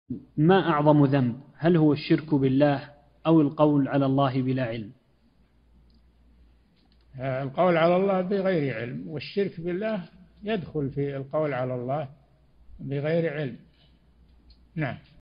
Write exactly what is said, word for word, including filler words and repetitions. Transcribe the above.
ما أعظم ذنب؟ هل هو الشرك بالله أو القول على الله بلا علم؟ القول على الله بغير علم، والشرك بالله يدخل في القول على الله بغير علم. نعم.